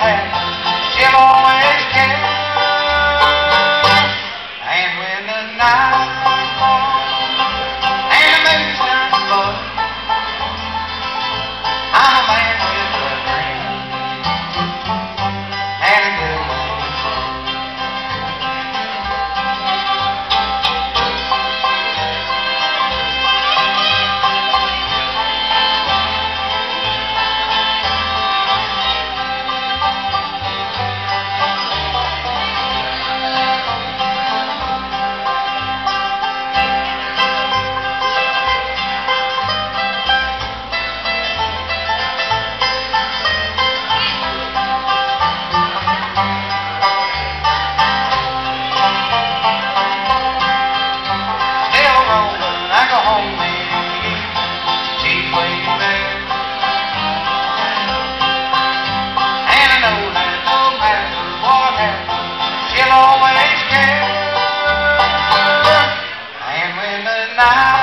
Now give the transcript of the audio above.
happens, she'll always care. And when the night falls and the moon turns above, I'm a man with a dream and a good woman's love. I go home and she's waiting there, and I know that no matter what happens, she'll always care. And when the night